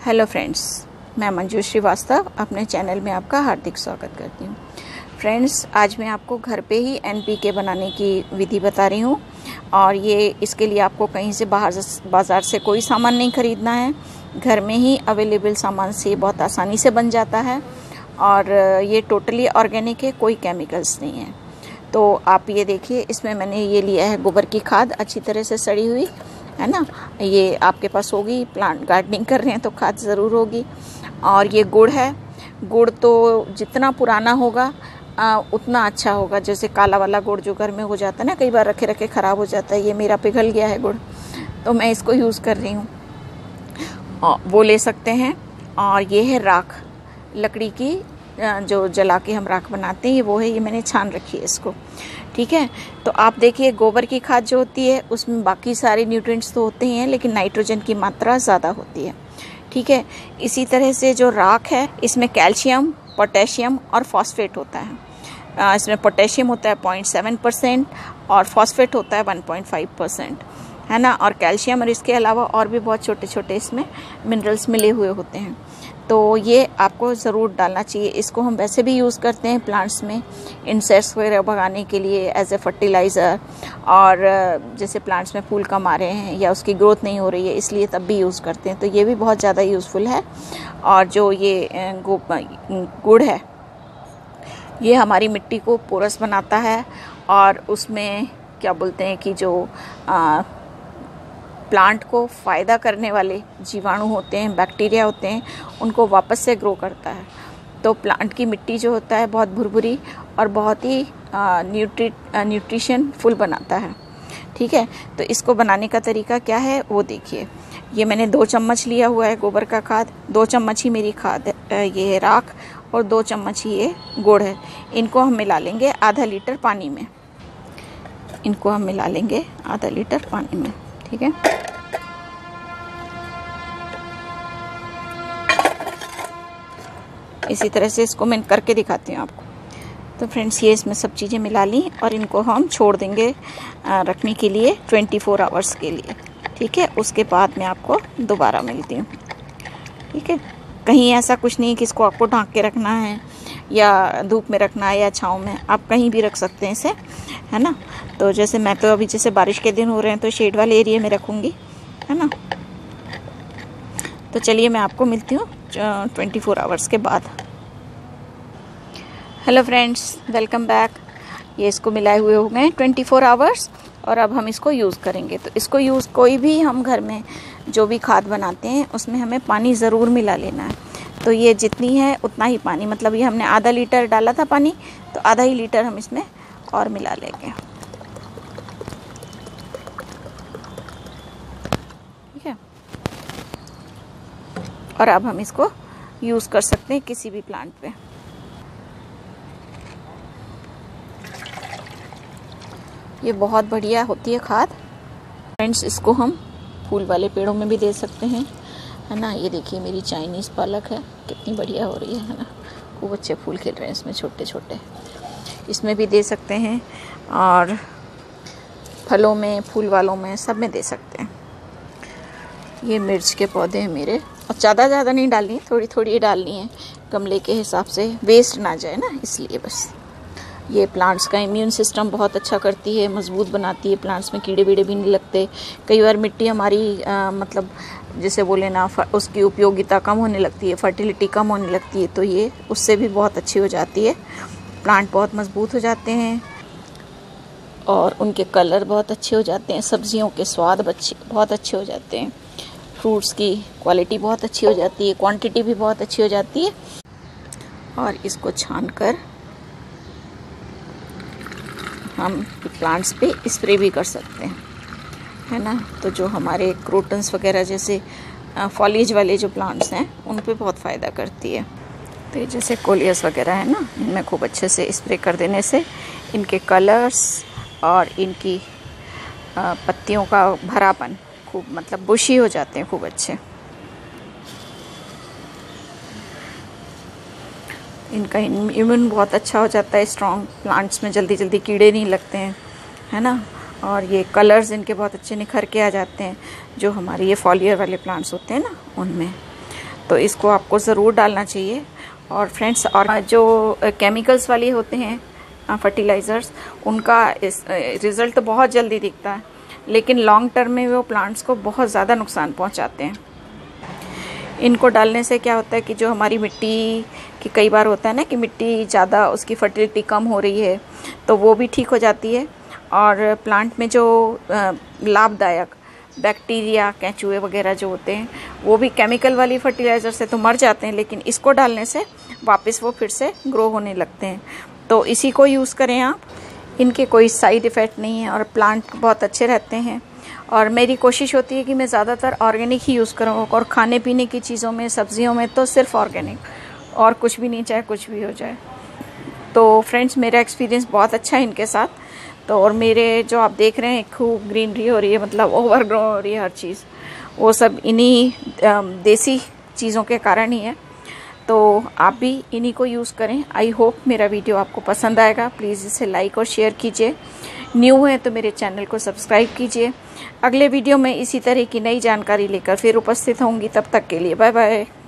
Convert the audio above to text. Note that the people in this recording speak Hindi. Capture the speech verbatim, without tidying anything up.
हेलो फ्रेंड्स, मैं मंजू श्रीवास्तव अपने चैनल में आपका हार्दिक स्वागत करती हूँ। फ्रेंड्स, आज मैं आपको घर पे ही एन पी के बनाने की विधि बता रही हूँ और ये इसके लिए आपको कहीं से बाहर से बाज़ार से कोई सामान नहीं ख़रीदना है। घर में ही अवेलेबल सामान से बहुत आसानी से बन जाता है और ये टोटली ऑर्गेनिक है, कोई केमिकल्स नहीं है। तो आप ये देखिए, इसमें मैंने ये लिया है गोबर की खाद, अच्छी तरह से सड़ी हुई है ना। ये आपके पास होगी, प्लांट गार्डनिंग कर रहे हैं तो खाद ज़रूर होगी। और ये गुड़ है। गुड़ तो जितना पुराना होगा आ, उतना अच्छा होगा। जैसे काला वाला गुड़ जो घर में हो जाता है ना, कई बार रखे रखे ख़राब हो जाता है। ये मेरा पिघल गया है गुड़, तो मैं इसको यूज़ कर रही हूँ, वो ले सकते हैं। और ये है राख, लकड़ी की जो जला के हम राख बनाते हैं, वो है। ये मैंने छान रखी है इसको, ठीक है। तो आप देखिए, गोबर की खाद जो होती है उसमें बाकी सारे न्यूट्रिएंट्स तो होते ही हैं, लेकिन नाइट्रोजन की मात्रा ज़्यादा होती है, ठीक है। इसी तरह से जो राख है, इसमें कैल्शियम, पोटेशियम और फॉस्फेट होता है। आ, इसमें पोटेशियम होता है पॉइंट सेवन परसेंट और फॉस्फेट होता है वन पॉइंट फाइव परसेंट, है ना। और कैल्शियम और इसके अलावा और भी बहुत छोटे छोटे इसमें मिनरल्स मिले हुए होते हैं। तो ये आपको ज़रूर डालना चाहिए। इसको हम वैसे भी यूज़ करते हैं प्लांट्स में, इंसेक्ट्स वगैरह भगाने के लिए एज ए फर्टिलाइज़र। और जैसे प्लांट्स में फूल कम आ रहे हैं या उसकी ग्रोथ नहीं हो रही है, इसलिए तब भी यूज़ करते हैं। तो ये भी बहुत ज़्यादा यूज़फुल है। और जो ये गुड़ है, ये हमारी मिट्टी को पोरस बनाता है और उसमें क्या बोलते हैं कि जो आ, प्लांट को फ़ायदा करने वाले जीवाणु होते हैं, बैक्टीरिया होते हैं, उनको वापस से ग्रो करता है। तो प्लांट की मिट्टी जो होता है बहुत भुरभुरी और बहुत ही न्यूट्रि न्यूट्रिशन फुल बनाता है, ठीक है। तो इसको बनाने का तरीका क्या है वो देखिए। ये मैंने दो चम्मच लिया हुआ है गोबर का खाद, दो चम्मच ही मेरी खाद है, ये है राख, और दो चम्मच ही ये गुड़ है। इनको हम मिला लेंगे आधा लीटर पानी में। इनको हम मिला लेंगे आधा लीटर पानी में, ठीक है। इसी तरह से इसको मैं करके दिखाती हूँ आपको। तो फ्रेंड्स, ये इसमें सब चीज़ें मिला ली और इनको हम छोड़ देंगे रखने के लिए चौबीस आवर्स के लिए, ठीक है। उसके बाद मैं आपको दोबारा मिलती हूँ, ठीक है। कहीं ऐसा कुछ नहीं कि इसको आपको ढाँक के रखना है या धूप में रखना है या छाँव में, आप कहीं भी रख सकते हैं इसे, है ना। तो जैसे मैं तो अभी जैसे बारिश के दिन हो रहे हैं तो शेड वाले एरिया में रखूँगी, है ना। तो चलिए मैं आपको मिलती हूँ ट्वेंटी फोर आवर्स के बाद। Hello friends, welcome back. ये इसको मिलाए हुए हो गए ट्वेंटी फोर आवर्स और अब हम इसको यूज़ करेंगे। तो इसको यूज़, कोई भी हम घर में जो भी खाद बनाते हैं उसमें हमें पानी ज़रूर मिला लेना है। तो ये जितनी है उतना ही पानी, मतलब ये हमने आधा लीटर डाला था पानी, तो आधा ही लीटर हम इसमें और मिला लेंगे, ठीक है। और अब हम इसको यूज़ कर सकते हैं किसी भी प्लांट पे। ये बहुत बढ़िया होती है खाद फ्रेंड्स। इसको हम फूल वाले पेड़ों में भी दे सकते हैं, है ना। ये देखिए, मेरी चाइनीज़ पालक है, कितनी बढ़िया हो रही है, है ना। खूब अच्छे फूल खिल रहे हैं इसमें, छोटे छोटे। इसमें भी दे सकते हैं और फलों में, फूल वालों में, सब में दे सकते हैं। ये मिर्च के पौधे हैं मेरे, और ज़्यादा ज़्यादा नहीं डालनी, थोड़ी थोड़ी डालनी है, गमले के हिसाब से, वेस्ट ना जाए ना, इसलिए बस। ये प्लांट्स का इम्यून सिस्टम बहुत अच्छा करती है, मजबूत बनाती है। प्लांट्स में कीड़े वीड़े भी नहीं लगते। कई बार मिट्टी हमारी आ, मतलब जैसे बोले ना, उसकी उपयोगिता कम होने लगती है, फर्टिलिटी कम होने लगती है, तो ये उससे भी बहुत अच्छी हो जाती है। प्लांट बहुत मजबूत हो जाते हैं और उनके कलर बहुत अच्छे हो जाते हैं, सब्जियों के स्वाद अच्छे बहुत अच्छे हो जाते हैं, फ्रूट्स की क्वालिटी बहुत अच्छी हो जाती है, क्वांटिटी भी बहुत अच्छी हो जाती है। और इसको छान कर हम प्लांट्स पे स्प्रे भी कर सकते हैं, है ना। तो जो हमारे क्रोटन्स वगैरह जैसे फॉलिएज वाले जो प्लांट्स हैं, उन पे बहुत फ़ायदा करती है। तो ये जैसे कोलियस वगैरह है ना, इनमें खूब अच्छे से स्प्रे कर देने से इनके कलर्स और इनकी पत्तियों का भरापन खूब, मतलब बुशी हो जाते हैं खूब अच्छे। इनका इम्यून बहुत अच्छा हो जाता है, स्ट्रॉन्ग। प्लांट्स में जल्दी जल्दी कीड़े नहीं लगते हैं, है ना। और ये कलर्स इनके बहुत अच्छे निखर के आ जाते हैं, जो हमारे ये फॉलियर वाले प्लांट्स होते हैं ना, उनमें। तो इसको आपको ज़रूर डालना चाहिए। और फ्रेंड्स, और जो केमिकल्स वाले होते हैं फर्टिलाइज़र्स, उनका इस रिज़ल्ट तो बहुत जल्दी दिखता है, लेकिन लॉन्ग टर्म में वो प्लांट्स को बहुत ज़्यादा नुकसान पहुंचाते हैं। इनको डालने से क्या होता है कि जो हमारी मिट्टी की, कई बार होता है ना कि मिट्टी ज़्यादा, उसकी फर्टिलिटी कम हो रही है, तो वो भी ठीक हो जाती है। और प्लांट में जो लाभदायक बैक्टीरिया, केंचुए वगैरह जो होते हैं, वो भी केमिकल वाली फर्टिलाइज़र से तो मर जाते हैं, लेकिन इसको डालने से वापस वो फिर से ग्रो होने लगते हैं। तो इसी को यूज़ करें आप। इनके कोई साइड इफ़ेक्ट नहीं है और प्लांट बहुत अच्छे रहते हैं। और मेरी कोशिश होती है कि मैं ज़्यादातर ऑर्गेनिक ही यूज़ करूँ, और खाने पीने की चीज़ों में, सब्जियों में तो सिर्फ ऑर्गेनिक, और कुछ भी नहीं, चाहे कुछ भी हो जाए। तो फ्रेंड्स, मेरा एक्सपीरियंस बहुत अच्छा है इनके साथ। तो और मेरे जो आप देख रहे हैं खूब ग्रीनरी हो रही है, मतलब ओवरग्रो हो रही है हर चीज़, वो सब इन्हीं देसी चीज़ों के कारण ही है। तो आप भी इन्हीं को यूज़ करें। आई होप मेरा वीडियो आपको पसंद आएगा। प्लीज़ इसे लाइक और शेयर कीजिए। न्यू है तो मेरे चैनल को सब्सक्राइब कीजिए। अगले वीडियो में इसी तरह की नई जानकारी लेकर फिर उपस्थित होंगी। तब तक के लिए बाय बाय।